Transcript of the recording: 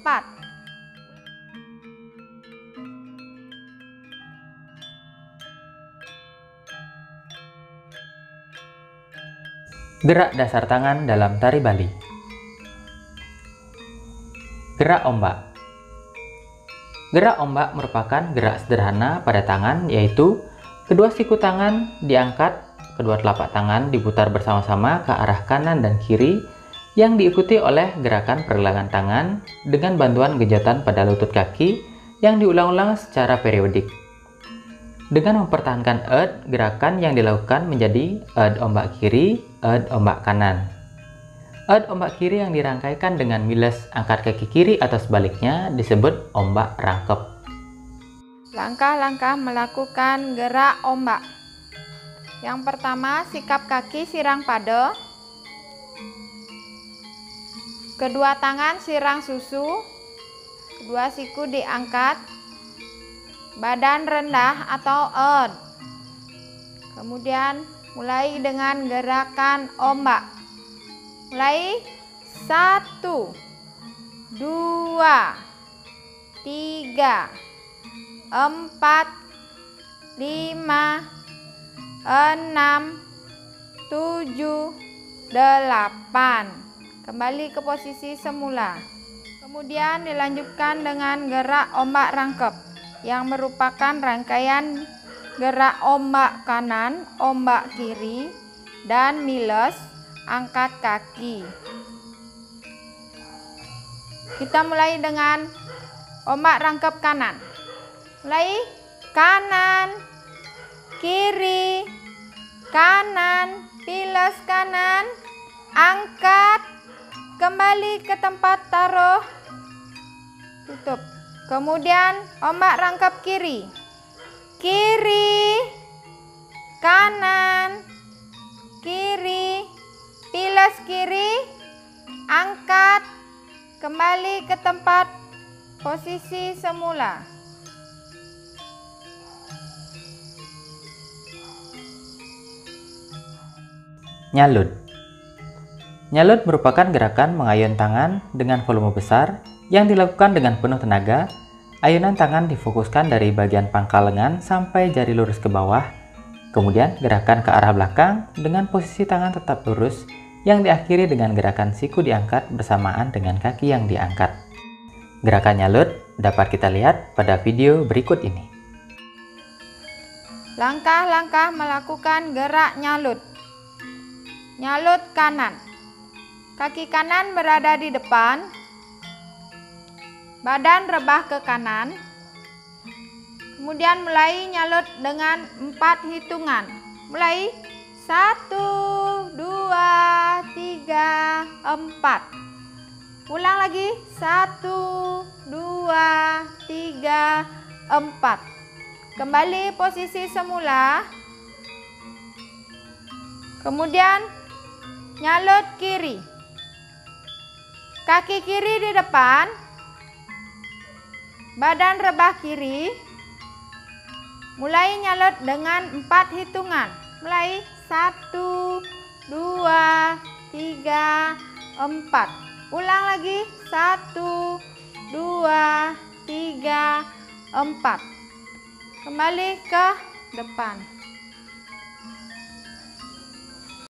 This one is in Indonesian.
4. Gerak dasar tangan dalam tari Bali. Gerak ombak. Gerak ombak merupakan gerak sederhana pada tangan, yaitu kedua siku tangan diangkat, kedua telapak tangan diputar bersama-sama ke arah kanan dan kiri, yang diikuti oleh gerakan pergelangan tangan dengan bantuan genjotan pada lutut kaki yang diulang-ulang secara periodik. Dengan mempertahankan gerakan yang dilakukan menjadi ombak kiri, ombak kanan. Ombak kiri yang dirangkaikan dengan miles angkat kaki kiri atau sebaliknya disebut ombak rangkep. Langkah-langkah melakukan gerak ombak. Yang pertama, sikap kaki sirang pade. Kedua tangan sirang susu. Kedua siku diangkat. Badan rendah atau earth. Kemudian mulai dengan gerakan ombak. Mulai 1, 2, 3, 4, 5, 6, 7, 8. Kembali ke posisi semula. Kemudian dilanjutkan dengan gerak ombak rangkep, yang merupakan rangkaian gerak ombak kanan, ombak kiri, dan miles angkat kaki. Kita mulai dengan ombak rangkep kanan. Mulai kanan, kiri, kanan, miles kanan, angkat, kembali ke tempat taruh, tutup. Kemudian ombak rangkap kiri, kiri, kanan, kiri, pilas kiri, angkat, kembali ke tempat posisi semula. Nyalut. Nyalut merupakan gerakan mengayun tangan dengan volume besar yang dilakukan dengan penuh tenaga. Ayunan tangan difokuskan dari bagian pangkal lengan sampai jari lurus ke bawah. Kemudian gerakan ke arah belakang dengan posisi tangan tetap lurus yang diakhiri dengan gerakan siku diangkat bersamaan dengan kaki yang diangkat. Gerakan nyalut dapat kita lihat pada video berikut ini. Langkah-langkah melakukan gerak nyalut. Nyalut kanan. Kaki kanan berada di depan. Badan rebah ke kanan. Kemudian mulai nyalut dengan 4 hitungan. Mulai 1, 2, 3, 4. Ulang lagi 1, 2, 3, 4. Kembali posisi semula. Kemudian nyalut kiri. Kaki kiri di depan. Badan rebah kiri. Mulai nyalut dengan 4 hitungan. Mulai 1, 2, 3, 4. Ulang lagi 1, 2, 3, 4. Kembali ke depan.